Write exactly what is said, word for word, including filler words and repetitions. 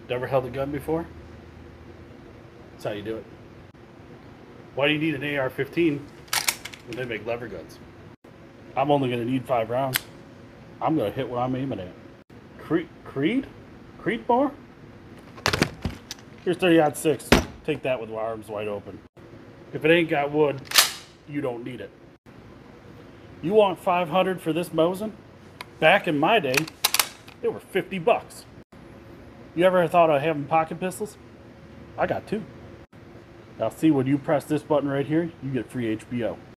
Never held a gun before? That's how you do it. Why do you need an A R fifteen when they make lever guns? I'm only going to need five rounds. I'm going to hit what I'm aiming at. Creed? Creed? Creedmoor? Here's thirty aught six. Take that with my arms wide open. If it ain't got wood, you don't need it. You want five hundred for this Mosin? Back in my day, they were fifty bucks. You ever thought of having pocket pistols? I got two. Now see, when you press this button right here, you get free H B O.